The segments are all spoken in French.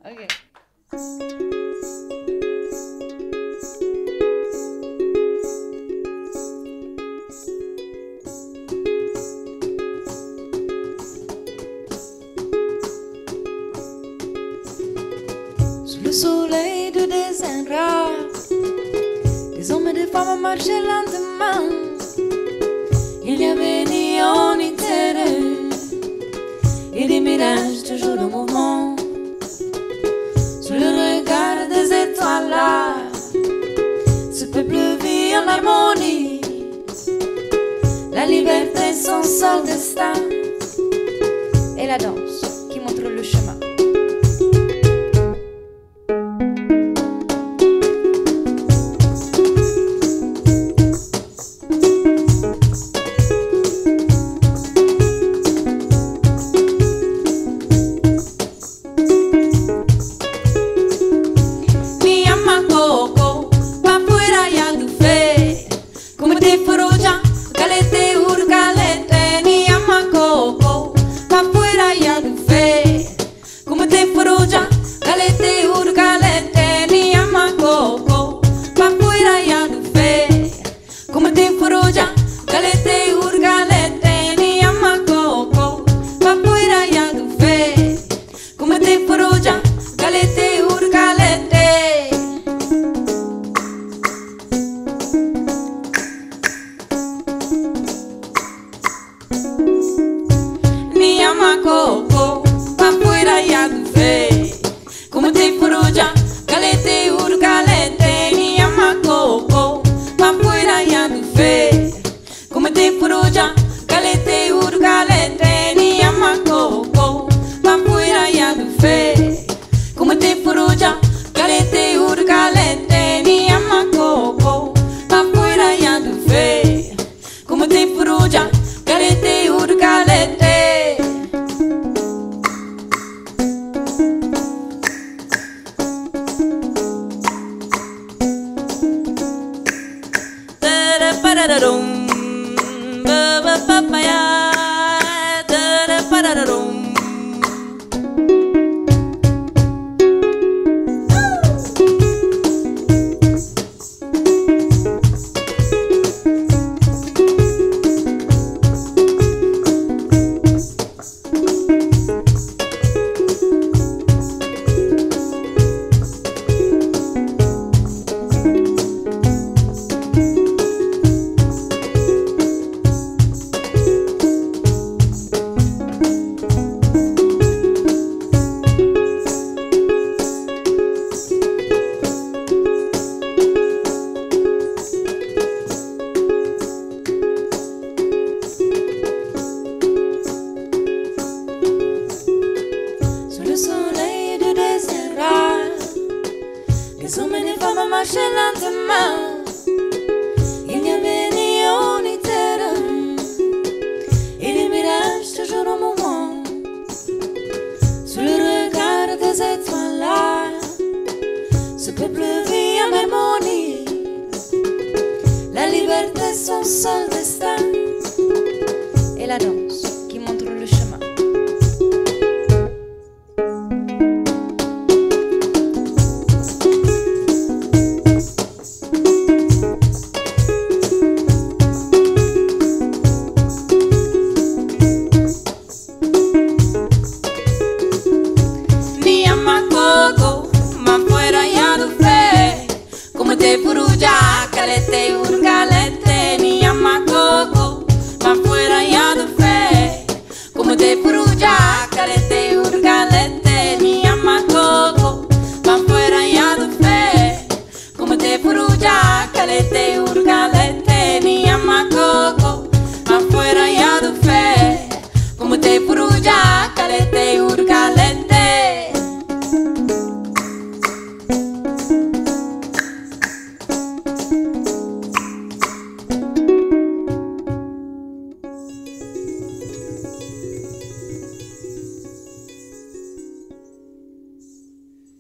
Ok. Sous le soleil de désert rare, des hommes et des femmes marchaient lentement. Il n'y avait ni eau ni terre, et des mirages toujours en mouvement. Sous le regard des étoiles là, ce peuple vit en harmonie. La liberté, son seul destin, Et la danse qui montre le chemin. les hommes et les femmes marchaient lentement. Il n'y avait ni eau ni terre, et les mirages toujours au moment. Sous le regard des étoiles là, ce peuple vit en harmonie. La liberté, son seul destin, et la danse qui montre le chemin. Calete, urgalete, ni llama coco, ma fuera ya de fe. Como te puruja, calete, urgalete, ni llama coco, ma fuera ya de fe. Como te puruja, calete, urgalete, ni llama coco, ma fuera ya de fe. Como te puruja, calete, urgalete.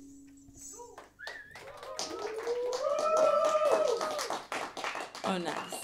Oh, nice.